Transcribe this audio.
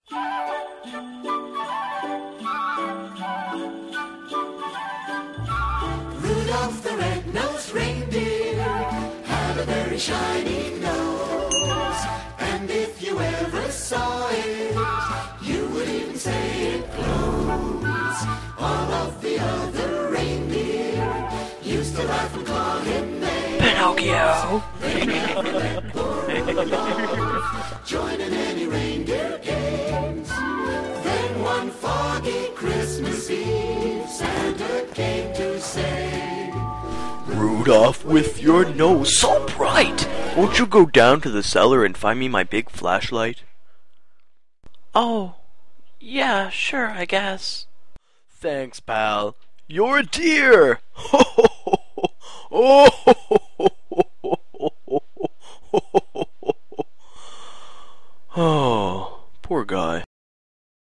Rudolph the red-nosed reindeer had a very shiny nose, and if you ever saw it, you would even say it glows. All of the other reindeer used to laugh and call him names. Pinocchio! They never let poor Rudolph join in any reindeer games. Then one foggy Christmas Eve, Santa came to say, Rudolph, with your nose so bright, won't you go down to the cellar and find me my big flashlight? Oh, yeah, sure, I guess. Thanks, pal. You're a dear! Oh, poor guy.